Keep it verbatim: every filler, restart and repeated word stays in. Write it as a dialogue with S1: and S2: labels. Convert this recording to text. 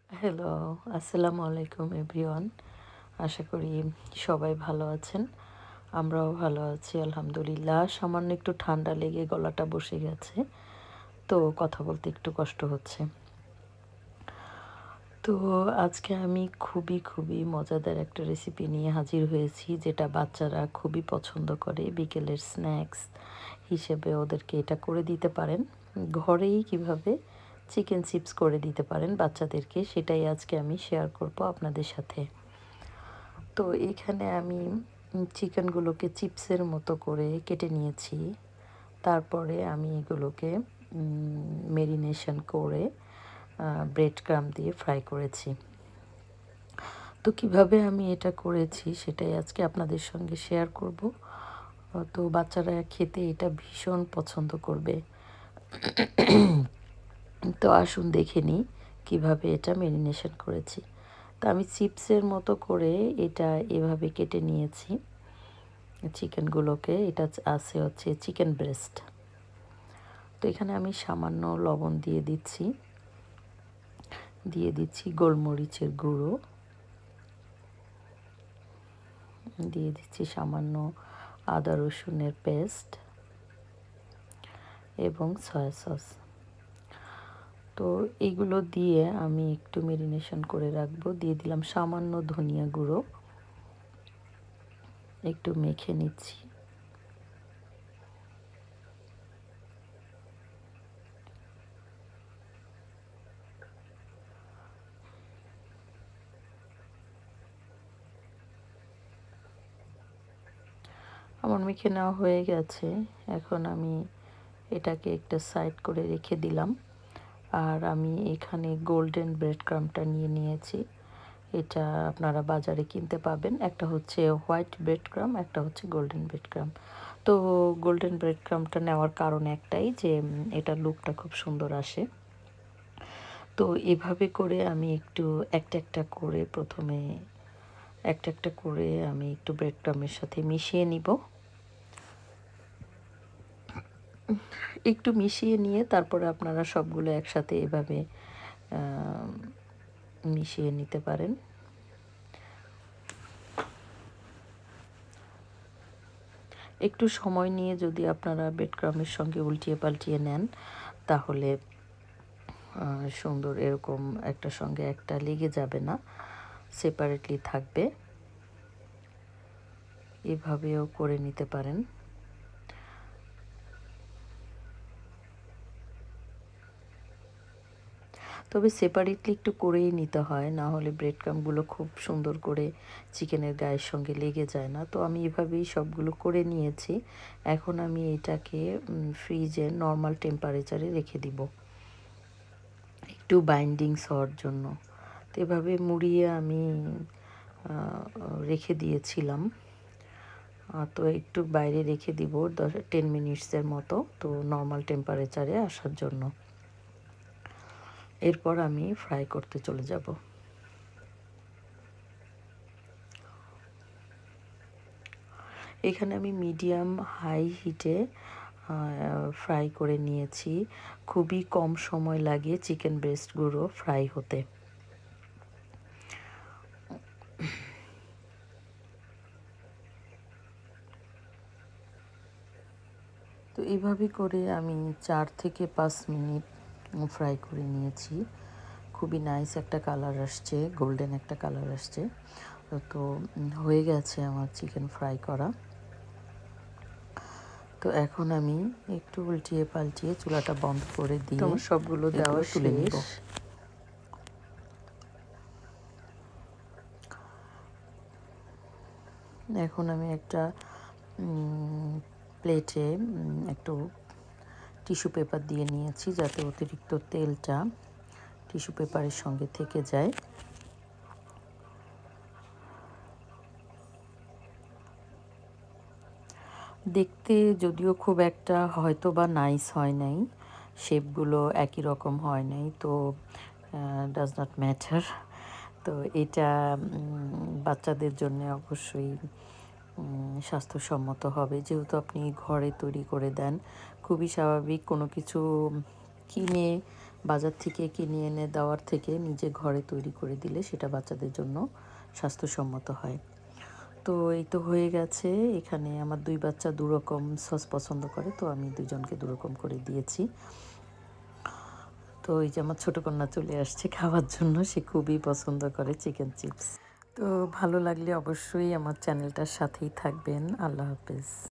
S1: Hello, আসসালামু আলাইকুম everyone. আশা করি সবাই ভালো আছেন। আমরাও ভালো আছি আলহামদুলিল্লাহ। সামান্য একটু ঠান্ডা লেগে গলাটা বসে গেছে, তো কথা বলতে একটু কষ্ট হচ্ছে। তো আজকে আমি খুবই খুবই মজাদার একটা রেসিপি নিয়ে হাজির হয়েছি, যেটা বাচ্চারা খুবই পছন্দ করে। বিকেলের স্ন্যাক্স হিসেবে ওদেরকে এটা করে দিতে পারেন। ঘরেই কিভাবে চিকেন চিপস করে দিতে পারেন বাচ্চাদেরকে, সেটাই আজকে আমি শেয়ার করব আপনাদের সাথে। তো এখানে আমি চিকেনগুলোকে চিপসের মতো করে কেটে নিয়েছি। তারপরে আমি এগুলোকে মেরিনেশন করে ব্রেড ক্রাম্ব দিয়ে ফ্রাই করেছি। তো কিভাবে আমি এটা করেছি সেটাই আজকে আপনাদের সঙ্গে শেয়ার করব। তো বাচ্চারা খেতে এটা ভীষণ পছন্দ করবে। তো আসুন দেখে নিই কীভাবে এটা মেরিনেশন করেছি। তো আমি চিপসের মতো করে এটা এভাবে কেটে নিয়েছি চিকেনগুলোকে। এটা আছে হচ্ছে চিকেন ব্রেস্ট। তো এখানে আমি সামান্য লবণ দিয়ে দিচ্ছি, দিয়ে দিচ্ছি গোলমরিচের গুঁড়ো, দিয়ে দিচ্ছি সামান্য আদা রসুনের পেস্ট এবং সয়া সস। তো এইগুলো দিয়ে আমি একটু মেরিনেশন করে রাখবো। দিয়ে দিলাম সামান্য ধনিয়া গুঁড়ো, একটু মেখে নিচ্ছি। আমার মেখে নেওয়া হয়ে গেছে। এখন আমি এটাকে একটা সাইড করে রেখে দিলাম। আর আমি এখানে গোল্ডেন ব্রেড ক্রাম্বটা নিয়ে নিয়েছি। এটা আপনারা বাজারে কিনতে পাবেন। একটা হচ্ছে হোয়াইট ব্রেড ক্রাম্ব, একটা হচ্ছে গোল্ডেন ব্রেড ক্রাম্ব। তো গোল্ডেন ব্রেড ক্রাম্বটা নেওয়ার কারণ একটাই, যে এটা লুকটা খুব সুন্দর আসে। তো এভাবে করে আমি একটু একটা একটা করে প্রথমে একটা একটা করে আমি একটু ব্রেড ক্রাম্বের সাথে মিশিয়ে নিব। একটু মিশিয়ে নিয়ে তারপরে আপনারা সবগুলো একসাথে এভাবে মিশিয়ে নিতে পারেন। একটু সময় নিয়ে যদি আপনারা ব্রেড ক্রাম্বের সঙ্গে উল্টিয়ে পাল্টিয়ে নেন, তাহলে সুন্দর এরকম একটা সঙ্গে একটা লেগে যাবে না, সেপারেটলি থাকবে। এভাবেও করে নিতে পারেন। তবে সেপারেটলি একটু করেই নিতে হয়, না হলে ব্রেড ক্রাম্বগুলো খুব সুন্দর করে চিকেনের গায়ের সঙ্গে লেগে যায় না। তো আমি এভাবেই সবগুলো করে নিয়েছি। এখন আমি এটাকে ফ্রিজে নর্মাল টেম্পারেচারে রেখে দিব একটু বাইন্ডিংস হওয়ার জন্য। তো এভাবে মুড়িয়ে আমি রেখে দিয়েছিলাম। তো একটু বাইরে রেখে দিব দশ টেন মিনিটসের মতো, তো নর্মাল টেম্পারেচারে আসার জন্য। এরপর আমি ফ্রাই করতে চলে যাব। এখানে আমি মিডিয়াম হাই হিটে ফ্রাই করে নিয়েছি। খুবই কম সময় লাগে চিকেন ব্রেস্টগুলো ফ্রাই হতে। তো এইভাবে করে আমি চার থেকে পাঁচ মিনিট ফ্রাই করে নিয়েছি। খুবই নাইস একটা কালার আসছে, গোল্ডেন একটা কালার আসছে। তো হয়ে গেছে আমার চিকেন ফ্রাই করা। তো এখন আমি একটু উল্টিয়ে পাল্টিয়ে চুলাটা বন্ধ করে দিয়ে সবগুলো দেওয়া তুলে নিব। এখন আমি একটা প্লেটে একটু টিস্যু পেপার দিয়ে নিয়েছি, যাতে অতিরিক্ত তেলটা টিস্যু পেপারের সঙ্গে থেকে যায়। দেখতে যদিও খুব একটা হয়তো বা নাইস হয় নাই, শেপগুলো একই রকম হয় নাই, তো ডাজ নট ম্যাটার। তো এটা বাচ্চাদের জন্য অবশ্যই স্বাস্থ্যসম্মত হবে, যেহেতু আপনি ঘরে তৈরি করে দেন। খুবই স্বাভাবিক, কোনো কিছু কিনে বাজার থেকে কিনে এনে দেওয়ার থেকে নিজে ঘরে তৈরি করে দিলে সেটা বাচ্চাদের জন্য স্বাস্থ্যসম্মত হয়। তো এই তো হয়ে গেছে। এখানে আমার দুই বাচ্চা দু রকম সস পছন্দ করে, তো আমি দুজনকে দু রকম করে দিয়েছি। তো এই যে আমার ছোটো কন্যা চলে আসছে খাওয়ার জন্য, সে খুবই পছন্দ করে চিকেন চিপস। তো ভালো লাগলে অবশ্যই আমার চ্যানেলটার সাথেই থাকবেন। আল্লাহ হাফেজ।